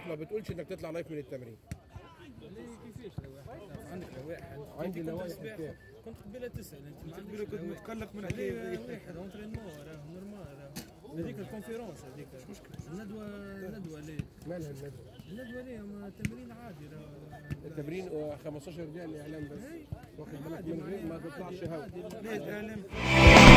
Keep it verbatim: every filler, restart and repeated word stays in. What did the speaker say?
لايف ما بتقولش انك تطلع لايف من التمرين؟ كيفاش لوائح؟ عندك لوائح؟ عندي لوائح كتير. كنت قبيله تسال انت قبيله كنت متقلق من حكايه واحد اونترينمون راه نورمال هذيك الكونفيرونس هذيك مش مشكل. الندوه الندوه ليه؟ مالها الندوه؟ الندوه ليه التمرين عادي راه التمرين خمستاشر دقيقه الاعلام بس واخد بالك من غير ما تطلعش هوا. الاعلام